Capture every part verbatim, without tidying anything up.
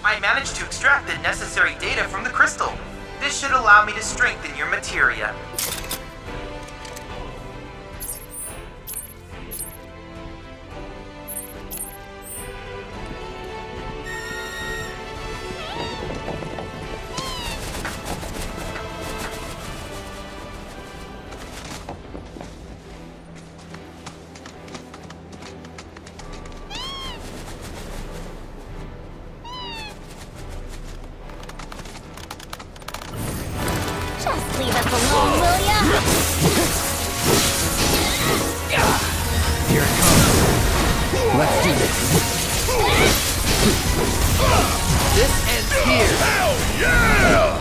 I managed to extract the necessary data from the crystal. This should allow me to strengthen your materia. Leave us alone, will ya? Here it comes. Let's do this. This ends here. Hell yeah!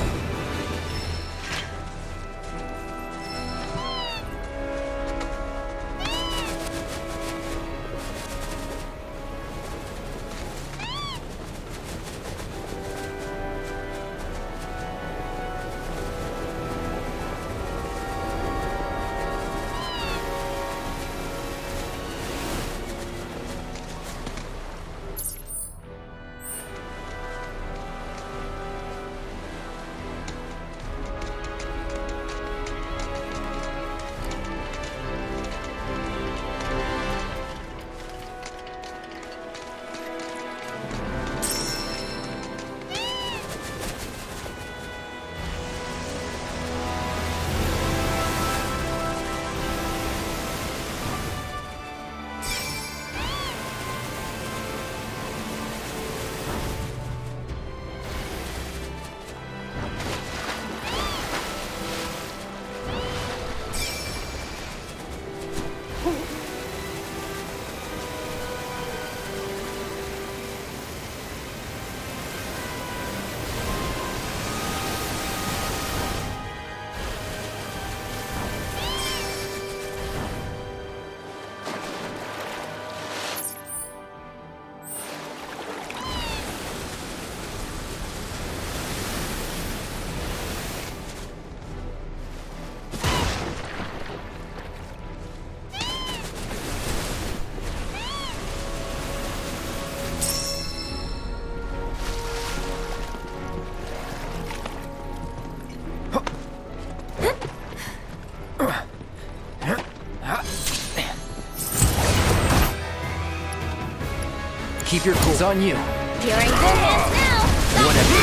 Keep your cool. It's on you. You're in good hands now. Whatever.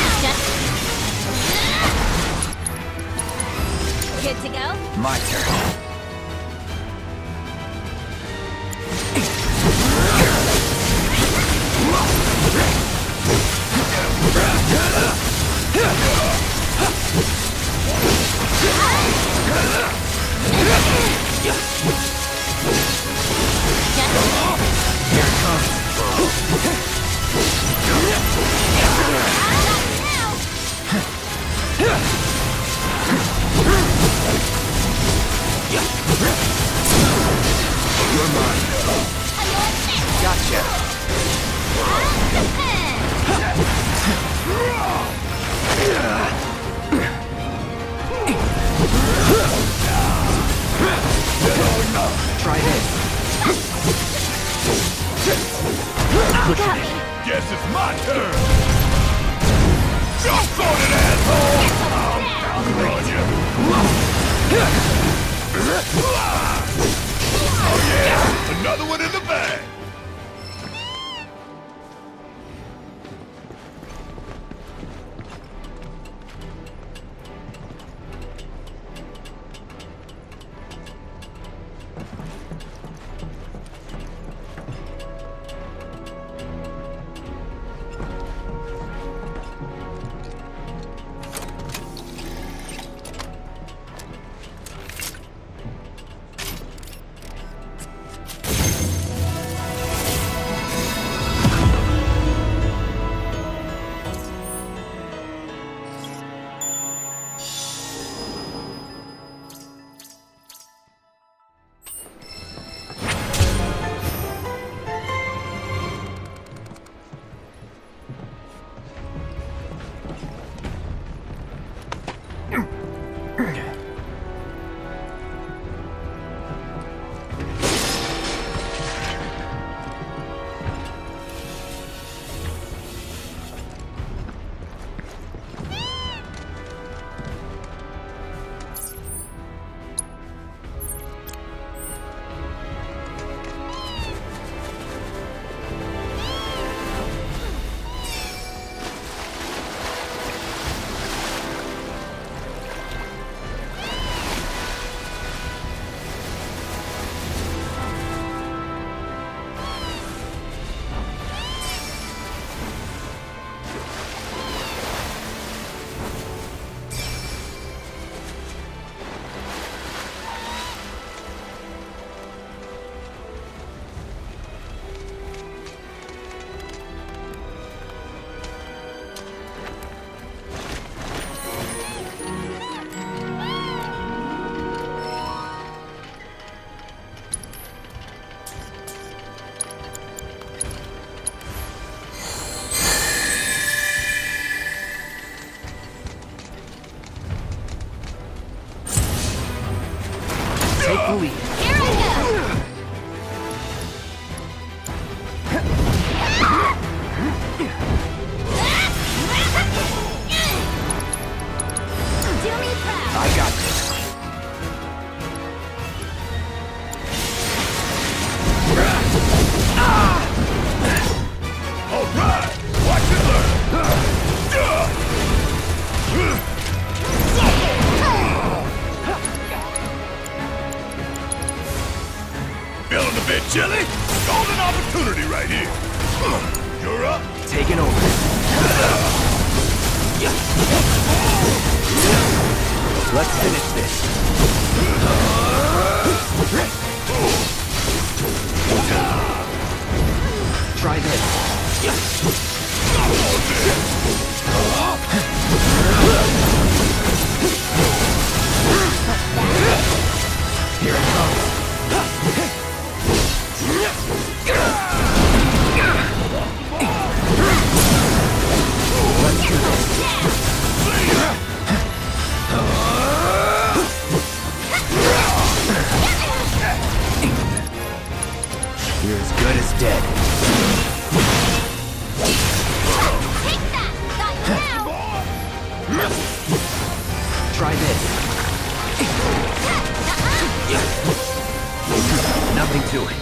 Good to go? My turn. Here it comes. You're mine. Gotcha. Try this. Got me. Guess it's my turn! Jump on it, asshole! I'm counting on you! Oh yeah! Another one in the bag! Let's finish this. Try this. Here it comes. Let's do this. You're as good as dead. Take that! Got you now! Try this. Nothing to it.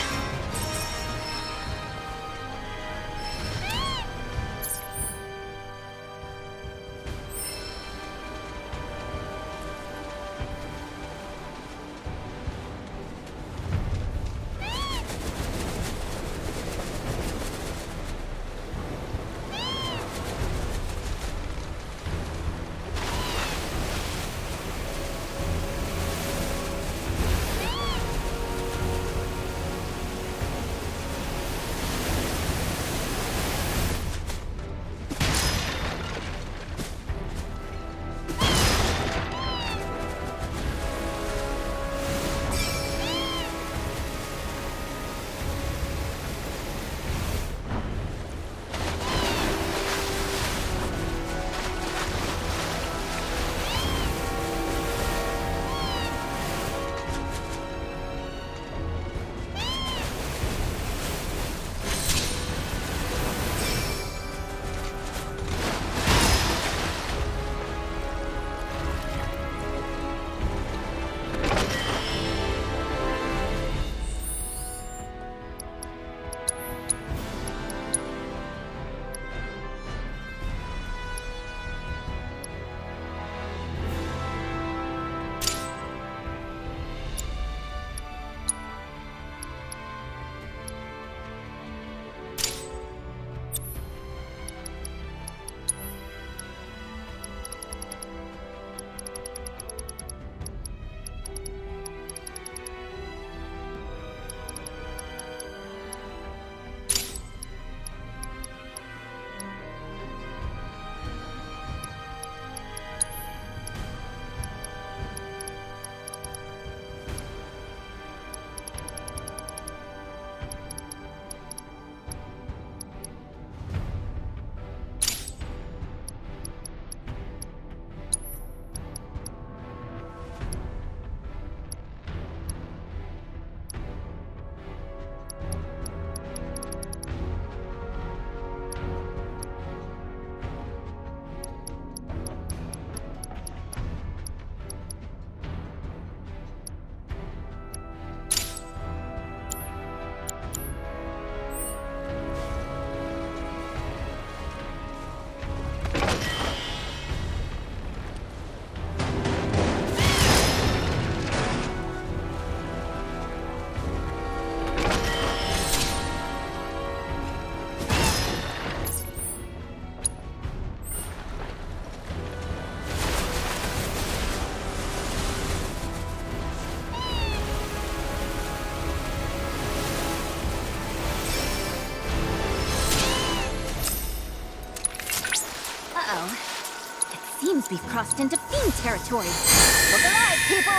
Seems we've crossed into fiend territory. Look alive, people!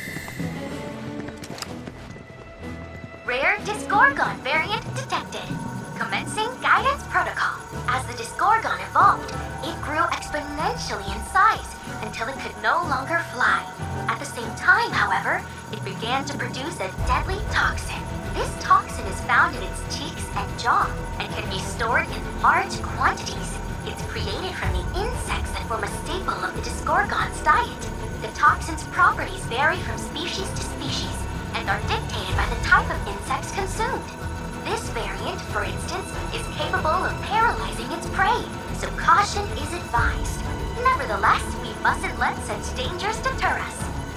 Rare Disgorgon variant detected. Commencing guidance protocol. As the Disgorgon evolved, it grew exponentially in size until it could no longer fly. At the same time, however, it began to produce a deadly toxin. This toxin is found in its cheeks and jaw and can be stored in large quantities. It's created from the insects that form a staple of the Disgorgon's diet. The toxin's properties vary from species to species and are dictated by the type of insects consumed. This variant, for instance, is capable of paralyzing its prey, so caution is advised. Nevertheless, we mustn't let such dangers deter us.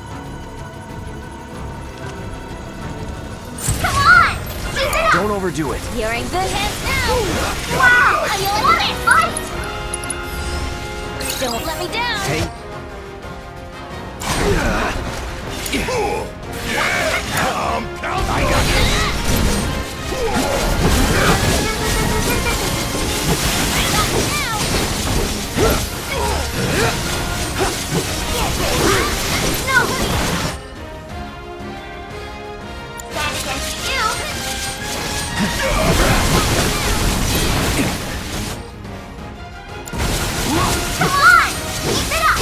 Come on! Keep it up! Don't overdo it. You're in good hands now! Wow! I love it! Fight! Don't let me down! Hey. I got this. No! Stand against you! Come on! Keep it up!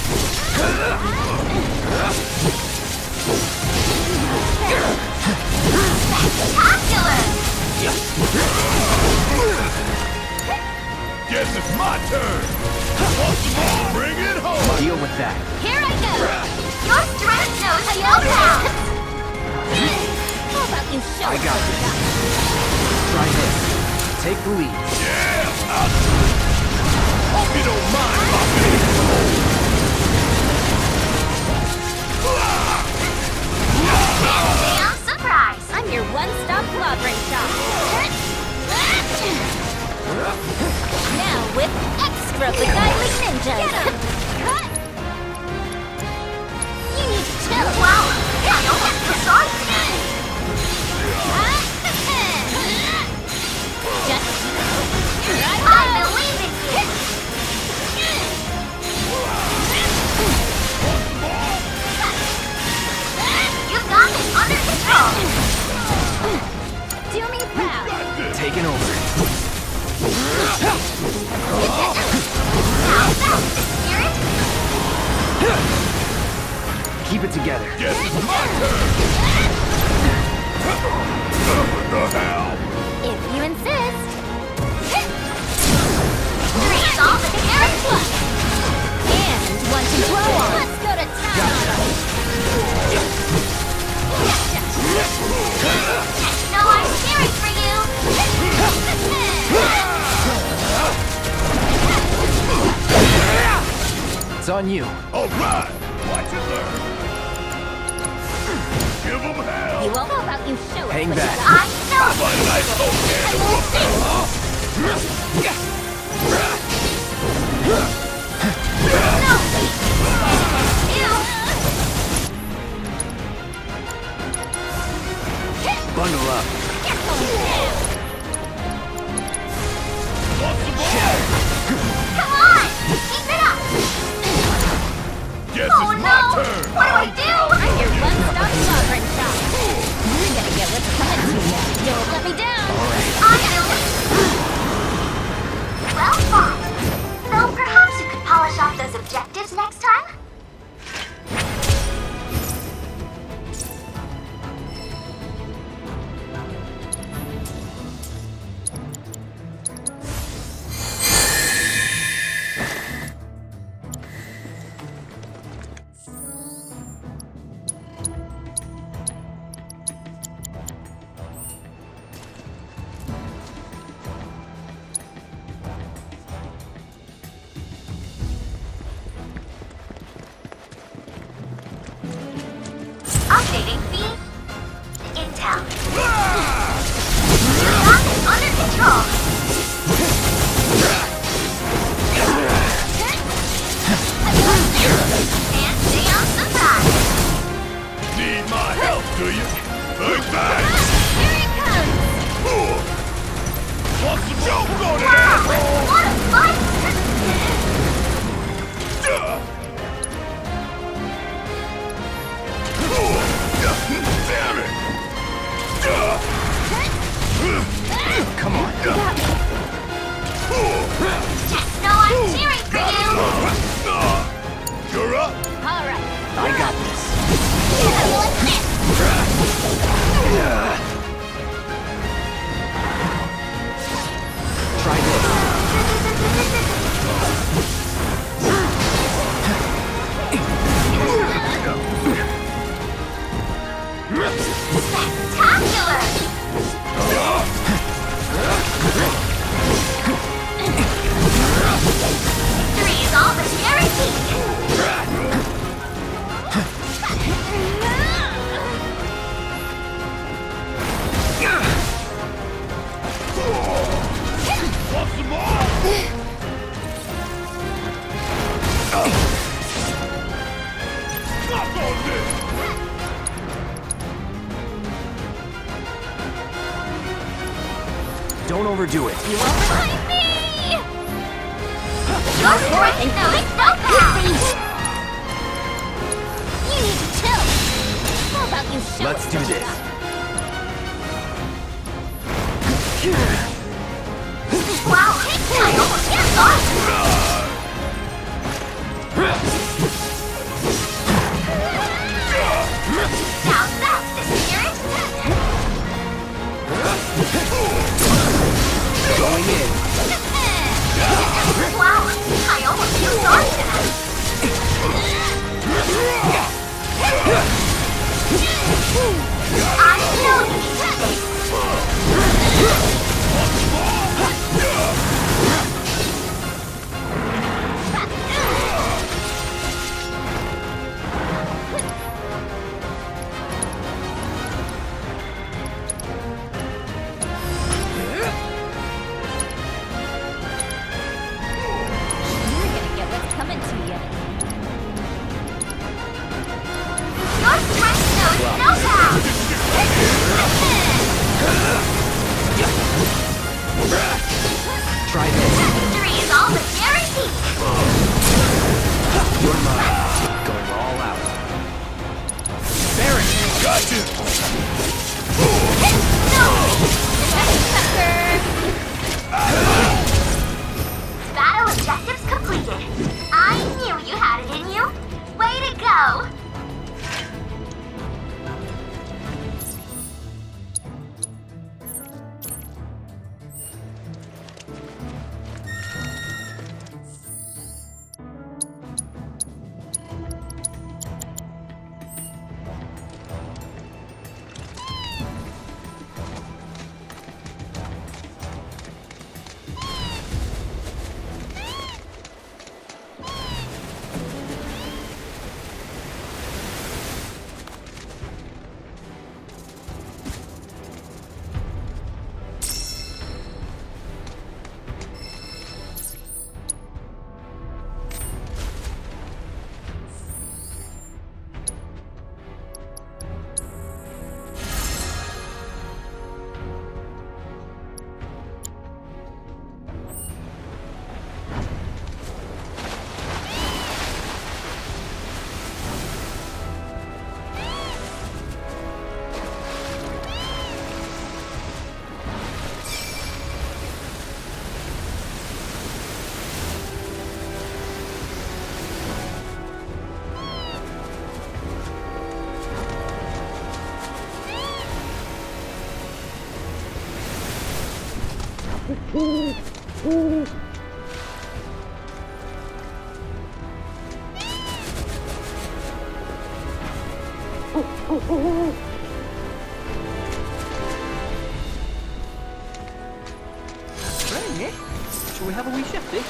Spectacular! Guess it's my turn. Want some more? Bring it home. Deal with that. Here I go! Your strength knows no bounds! How about you show I us got what you this. Try this. Take the lead. Yeah. I'll do it. Hope you don't mind my being Damn surprise! I'm your one-stop clobbering shop. Now with extra beguiling ninjas. You need to chill. Wow! I don't get precise today! Just I believe in you! You've got this under control! do me proud. Taking over. Now that's the spirit! Keep it together. Guess it's my turn. What the hell? If you insist. Three all the carrots! And one to blow on. Let's go to town. No, I'm cheering for you! It's on you. All right. Watch and learn. Give them hell. You won't know about you show us Hang what back. you I know! My nice old man. No! You! Bundle up. Want some more? Come on! Keep it up! Guess Oh it's no! my turn. What do I do? I'm your one-stop clobbering shop. You're gonna get what's coming to you. Don't let me down. I will... Well, fine. Though perhaps you could polish off those objectives next time? Updating feed. Intel. Got this under control. And stay on surprise. Need my help, do you? Big bang. Here it comes. Want some joke on it, Wow! asshole? What a fight! Damn it! Come on. Just know I'm cheering for you! You're up. All right. I got this. Try this. Spectacular! Three is all but guaranteed! Want some more? Fuck on this! Don't overdo it. You won't find me! Your strength knows no bounds! You need to chill! How about you show Let's us do what you this. got? Wow, I almost forgot! Now that's the spirit! Going in. Wow, I almost feel sorry for that! I know you need to stay. You're gonna get what's coming to you. Your strength knows no bounds! Try this. Victory is all but guaranteed! You're mine. Going all out. Baron! Gotcha! Battle objectives completed. I knew you had it in you. Way to go! Right, Nick? Shall we have a wee shift, eh?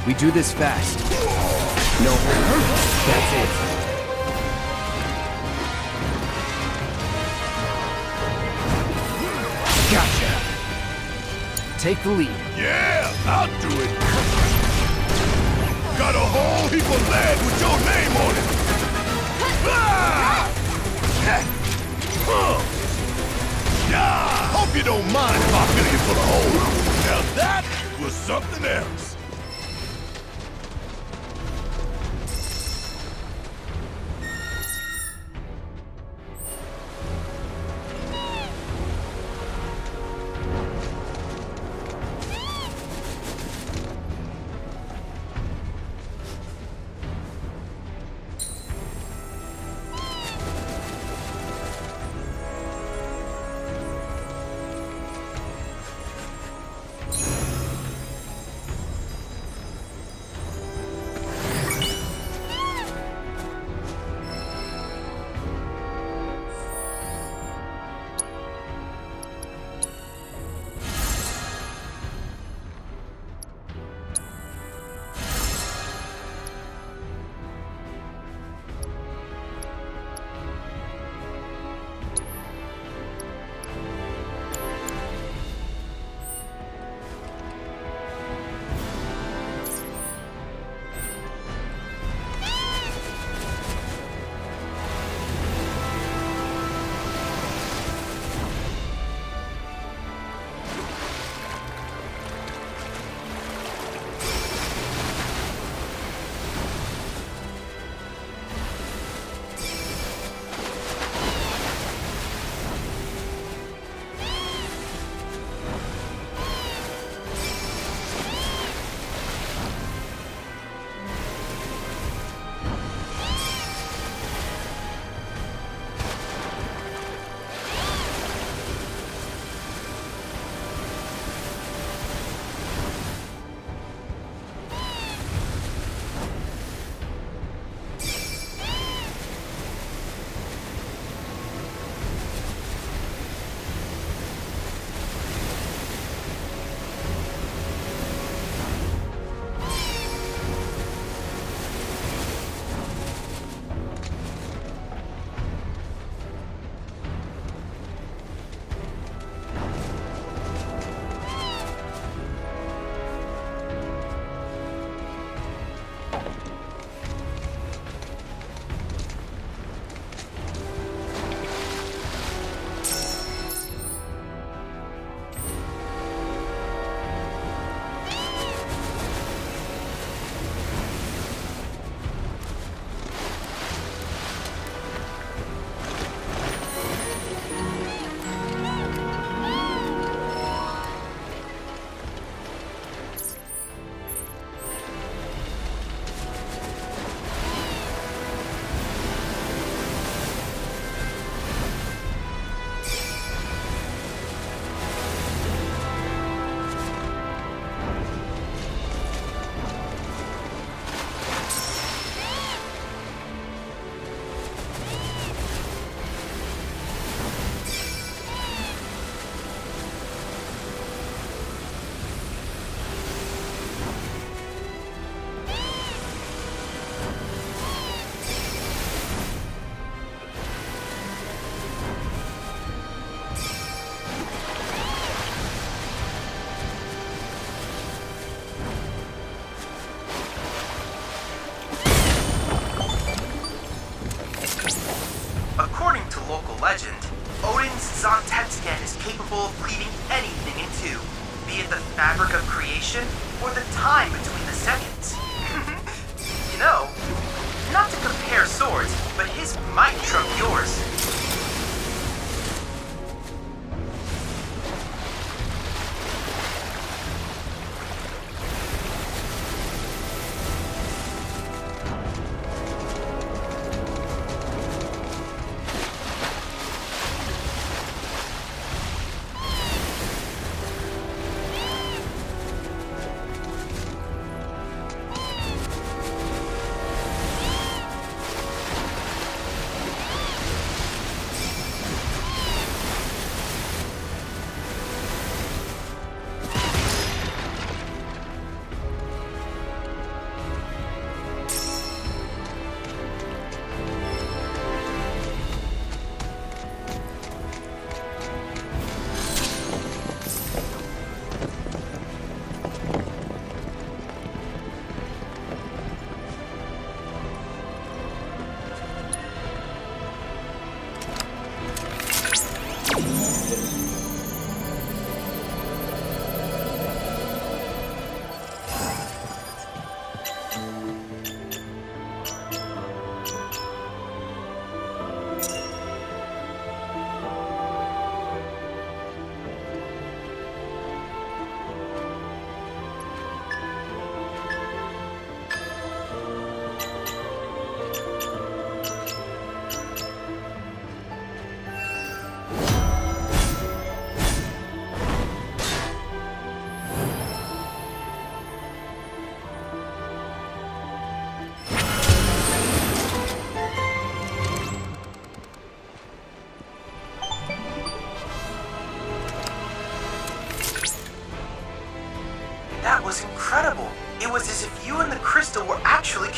We do this fast. No. That's it. Gotcha. Take the lead. Yeah, I'll do it. Got a whole heap of lead with your name on it. Ah! Huh. Yeah, hope you don't mind if I fill you for the hole. Now that was something else. legend, Odin's Zontetsuken is capable of cleaving anything in two, be it the fabric of creation or the time between the seconds. You know, not to compare swords, but his might trump yours.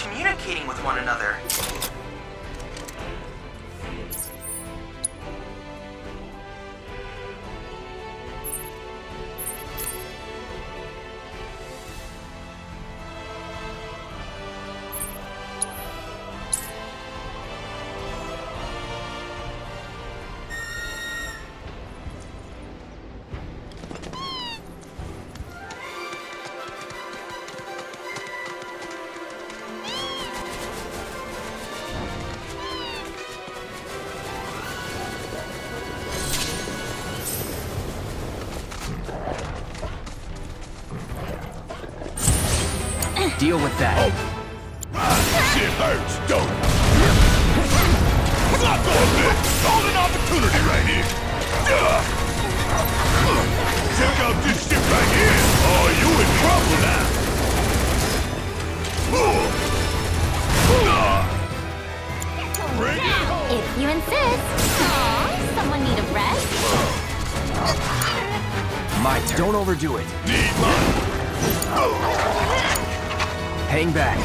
communicating with one another. Deal with that. Oh. Ah, shit hurts, don't it? Suck on this! Golden opportunity right here! Ugh. Check out this shit right here! Oh, you in trouble now! Uh. Bring it home! If you insist. Aw, someone need a rest? My turn. Don't overdo it. Need mine! Hang back.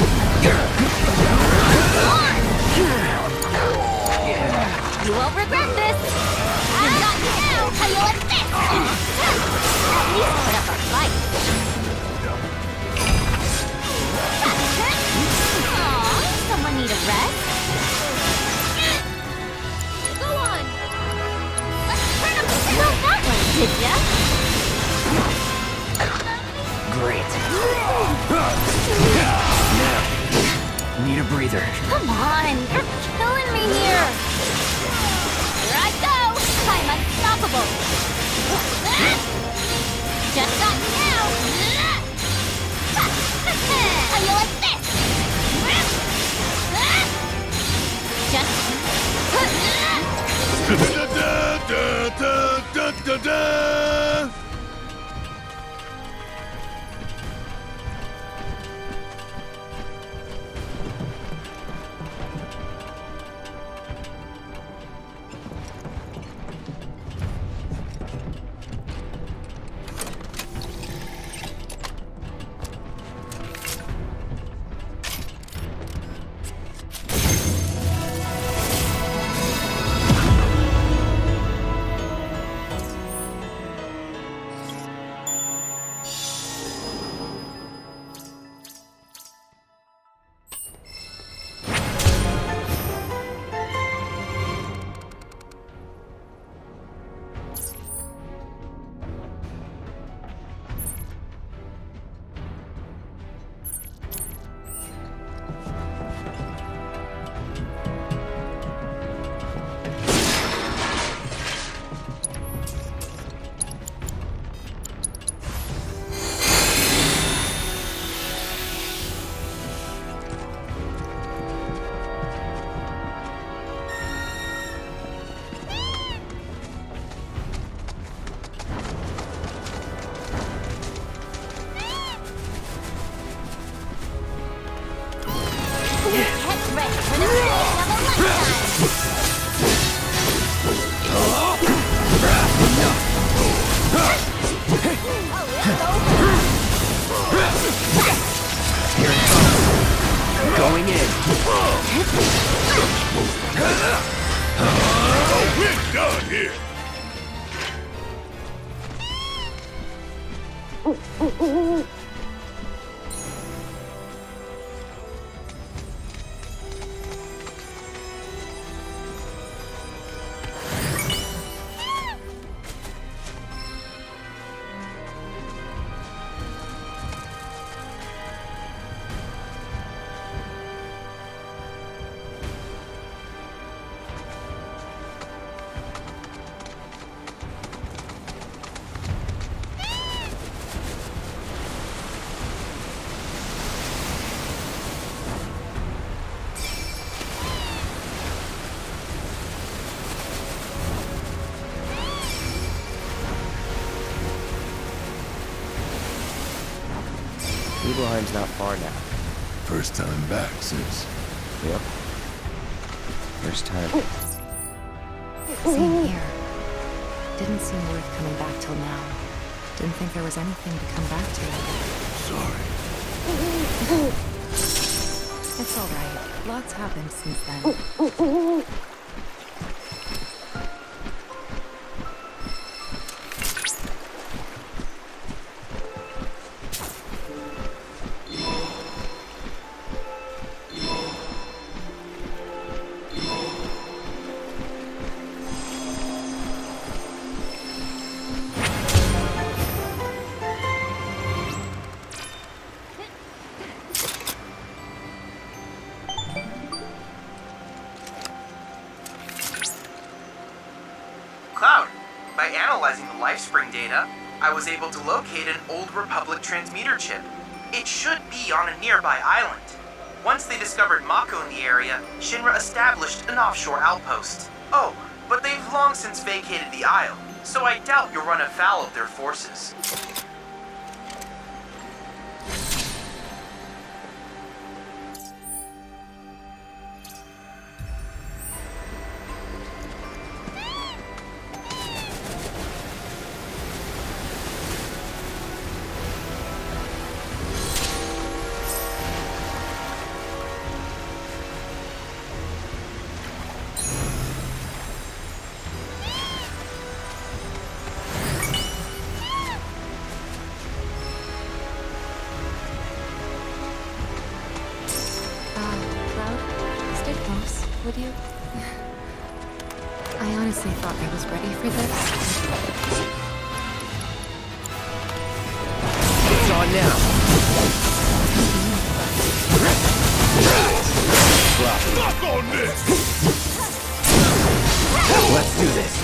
You won't regret this. You've got me now. How you like this? At least put up a fight. Aw, someone need a rest? Go on. Let's turn up the thought that one, did ya? Great. Now, need a breather. Come on, you're killing me here. Here I go. I'm unstoppable. Just got you now. How you like this? Just... Da da da da da da! Going in. Oh, we're done here! Nibelheim's not far now. First time back since... Yep. First time. Same here. Didn't seem worth coming back till now. Didn't think there was anything to come back to. Sorry. Lots happened since then. Cloud, by analyzing the LifeSpring data, I was able to locate an Old Republic transmitter chip. It should be on a nearby island. Once they discovered Mako in the area, Shinra established an offshore outpost. Oh, but they've long since vacated the Isle, so I doubt you'll run afoul of their forces. Would you? I honestly thought I was ready for this. It's on now. Lock on this! Let's do this.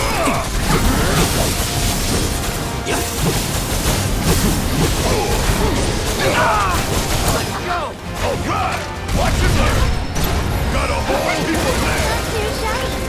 Let's go! Alright! Watch and learn! Got a whole people there! Too shiny.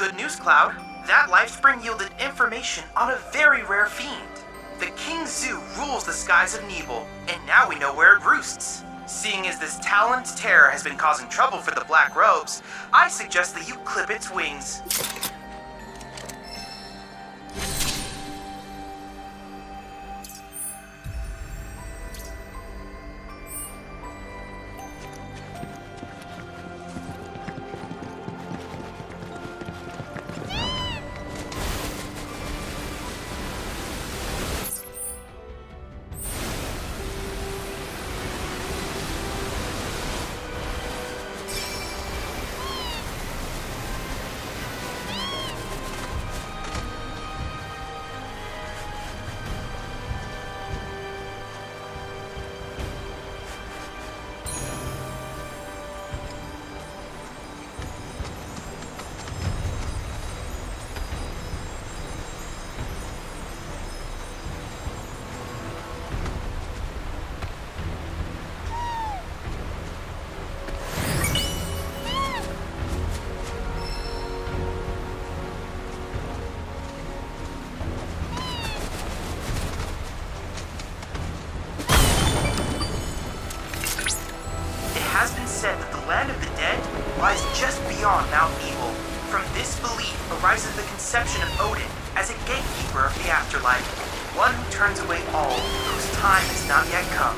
Good news, Cloud. That life spring yielded information on a very rare fiend. The King Zoo rules the skies of Nebel, and now we know where it roosts. Seeing as this taloned terror has been causing trouble for the Black Robes, I suggest that you clip its wings. Said that the land of the dead lies just beyond Mount Nebel. From this belief arises the conception of Odin as a gatekeeper of the afterlife, one who turns away all whose time has not yet come.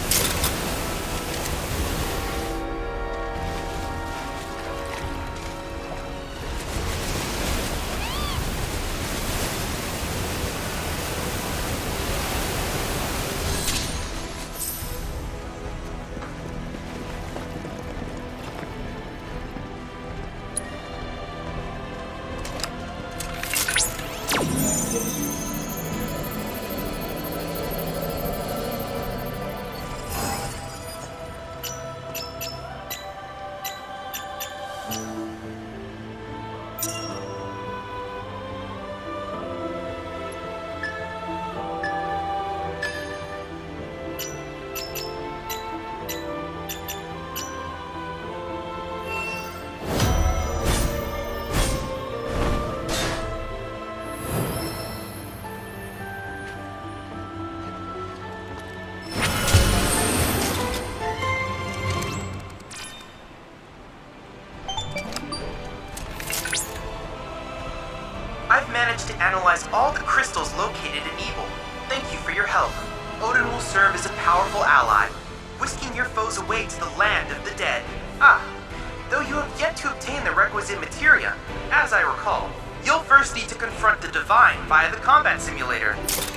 Managed to analyze all the crystals located in Nebel. Thank you for your help. Odin will serve as a powerful ally, whisking your foes away to the land of the dead. Ah, though you have yet to obtain the requisite materia, as I recall, you'll first need to confront the Divine via the combat simulator.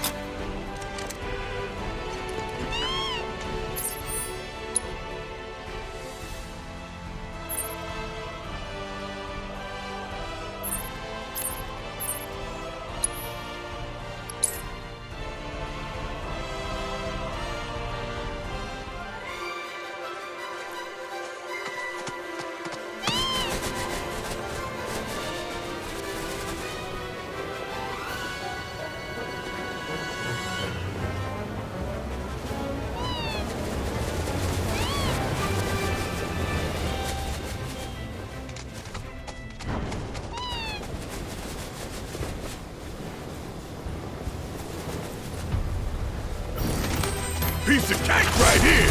Piece of cake right here!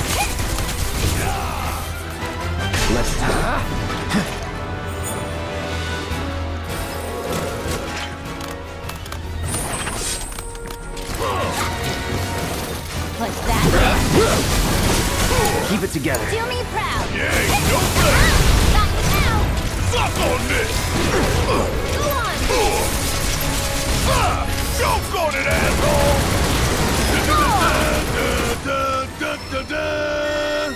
Let's do it. Push that in. Keep it together. Do me proud. Yeah, ain't no place! Got you now. Suck on this! Go on. Ah, choke on it, asshole! Da, da, da, da, da.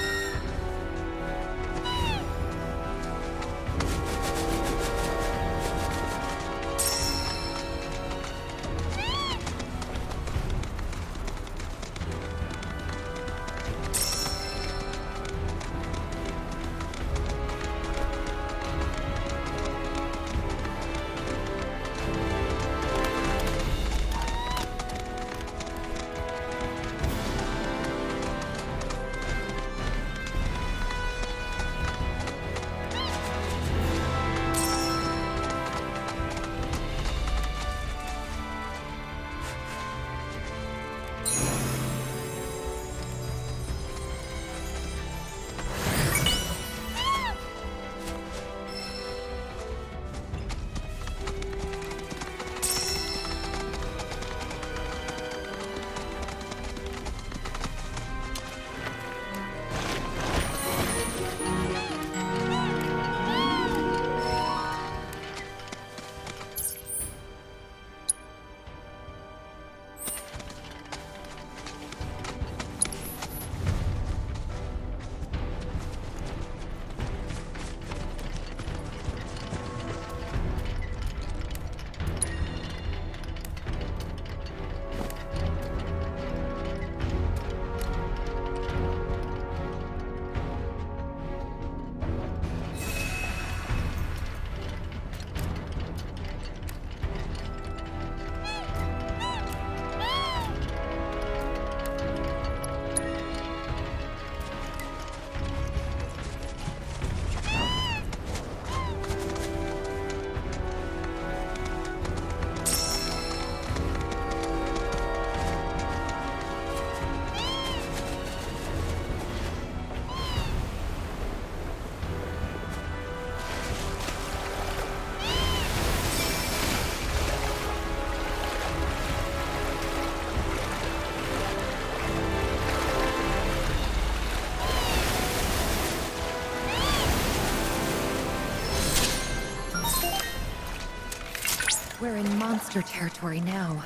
We're in monster territory now.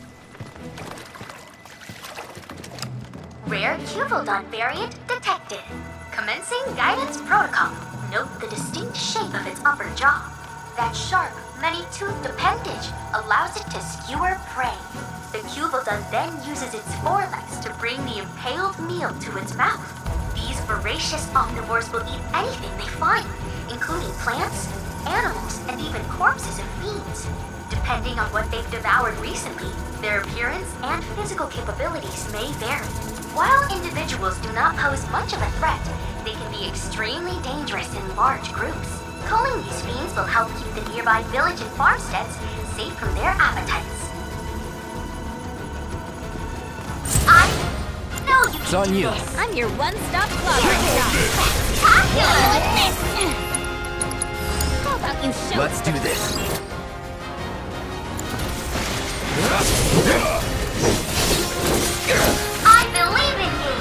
Rare Cuvildon variant detected. Commencing guidance protocol. Note the distinct shape of its upper jaw. That sharp, many-toothed appendage allows it to skewer prey. The Cuvildon then uses its forelegs to bring the impaled meal to its mouth. These voracious omnivores will eat anything they find, including plants, animals, and even corpses of fiends. Depending on what they've devoured recently, their appearance and physical capabilities may vary. While individuals do not pose much of a threat, they can be extremely dangerous in large groups. Culling these fiends will help keep the nearby village and farmsteads safe from their appetites. I know you It's can on do you. this. I'm your one-stop club. Spectacular! How about you show Let's do this. I believe in you!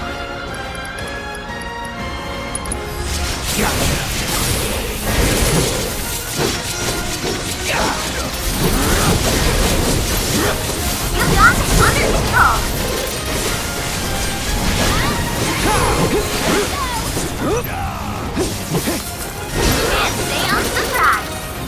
You got it under control! And stay on surprise!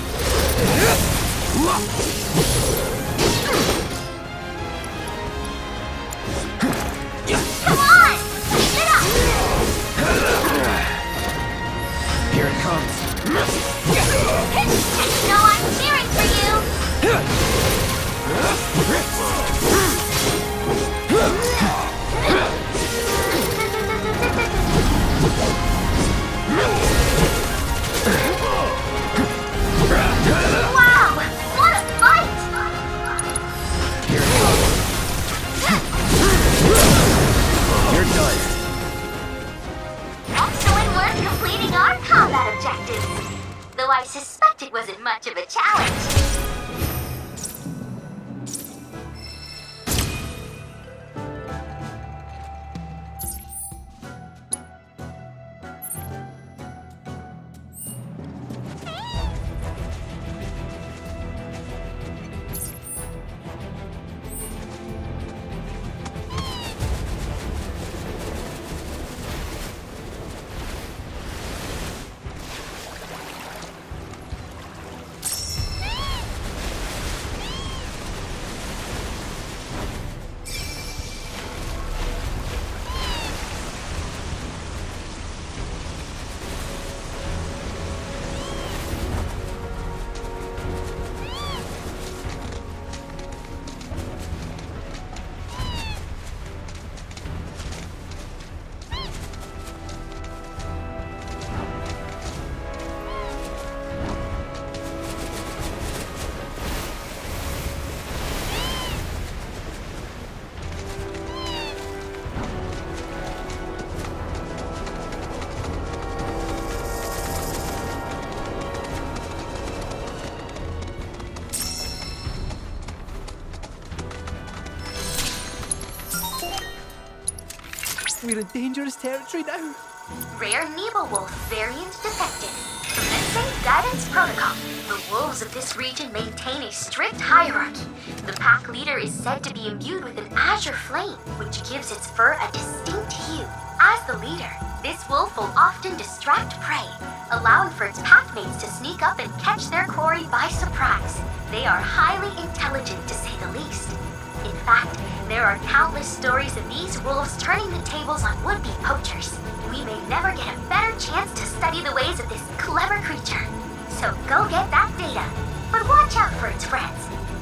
Come on! Keep it up! Here it comes. You know I'm cheering for you! Wow! What a fight! Here it comes. You're done. Excellent work completing our combat objectives. Though I suspect it wasn't much of a challenge. We're in dangerous territory now. Rare Nebelwolf variant detected. Commencing guidance protocol. The wolves of this region maintain a strict hierarchy. The pack leader is said to be imbued with an azure flame, which gives its fur a distinct hue. As the leader, this wolf will often distract prey, allowing for its packmates to sneak up and catch their quarry by surprise. They are highly intelligent, to say the least. In fact, there are countless stories of these wolves turning the tables on would-be poachers. We may never get a better chance to study the ways of this clever creature. So go get that data. But watch out for its friends.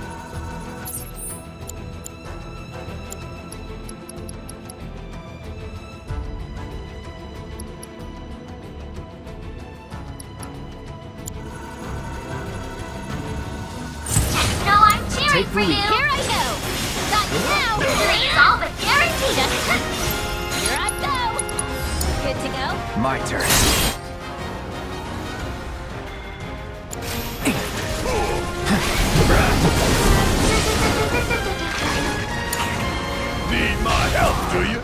Just know I'm cheering Take for the you. lead. Here I go! Got you now! Victory is all but guaranteed. Here I go! Good to go? My turn. Need my help, do you?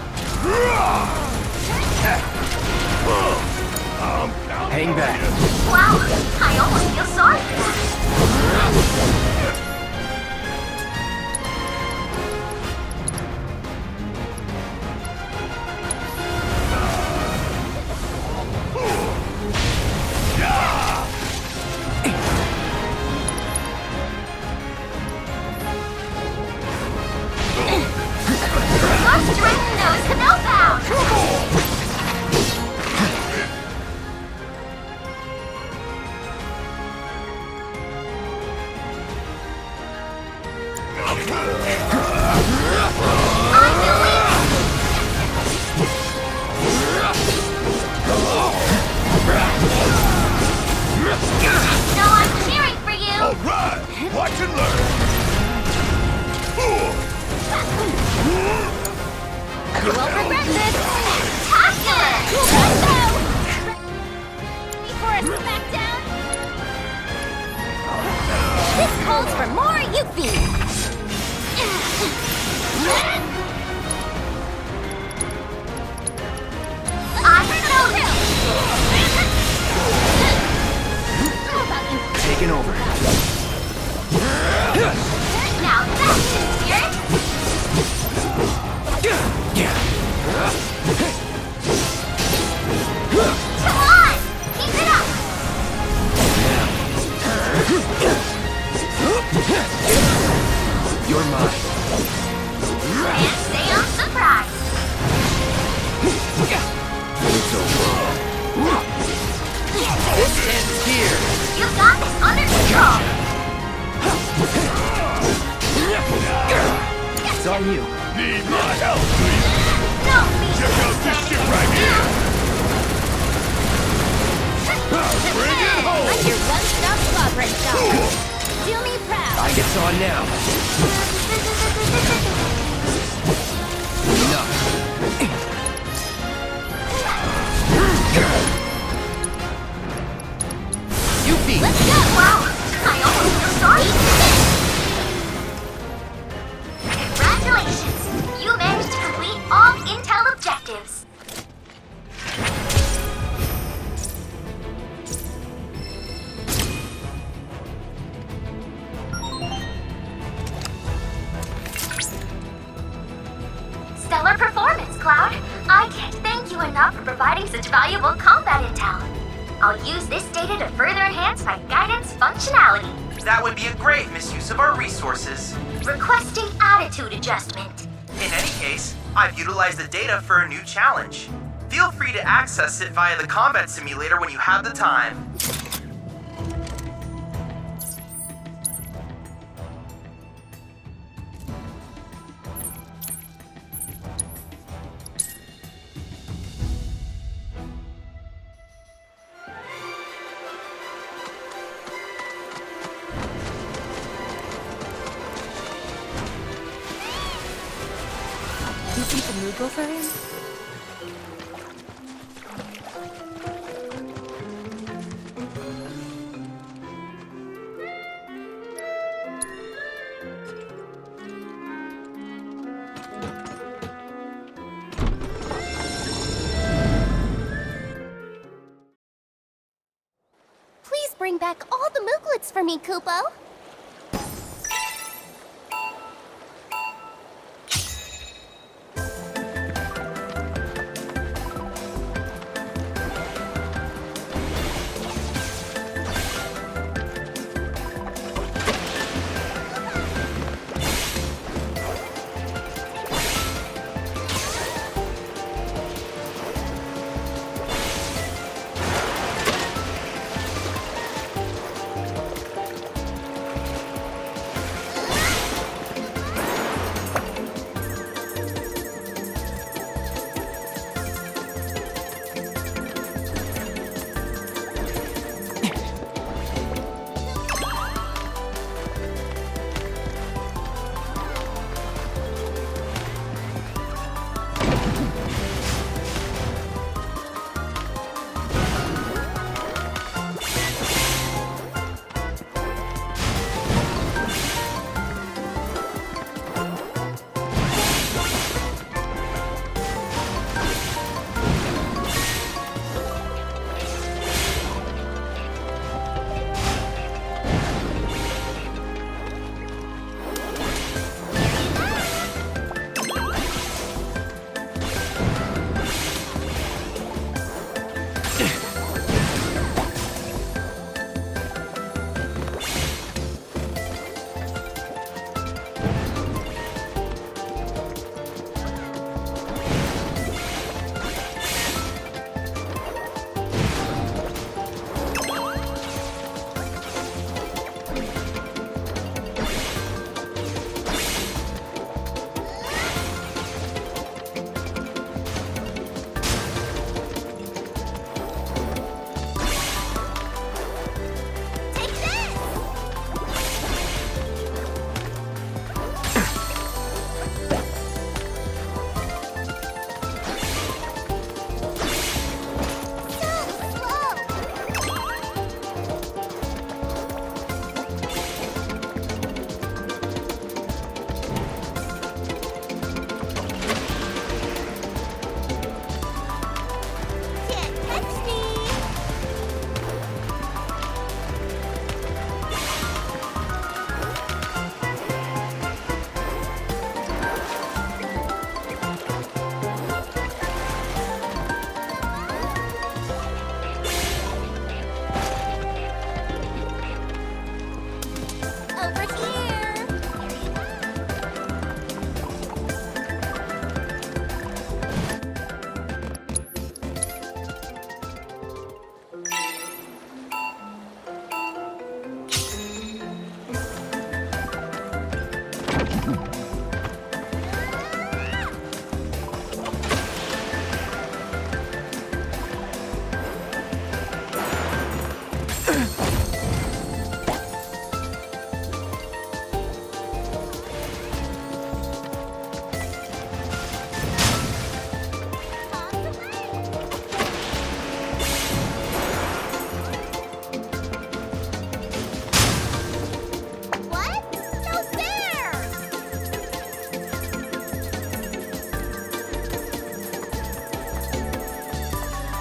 I'm counting Hang on back. you. Wow, I almost feel sorry for that. I've got this under control! It's on you. Need my help, please? Don't be Check out this shit right here! Bring it home! I'm your one-stop sovereign shop. Do me proud. I guess on now. Enough. You beat. Let's go. Wow! I almost feel sorry! Congratulations! You managed to complete all Intel objectives! Stellar performance, Cloud! I can't thank you enough for providing such valuable combat intel. I'll use this data to further enhance my guidance functionality. That would be a great misuse of our resources. Requesting attitude adjustment. In any case, I've utilized the data for a new challenge. Feel free to access it via the combat simulator when you have the time. Do you think the mood will for him? Please bring back all the Mooglets for me, Kupo.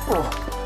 Oh.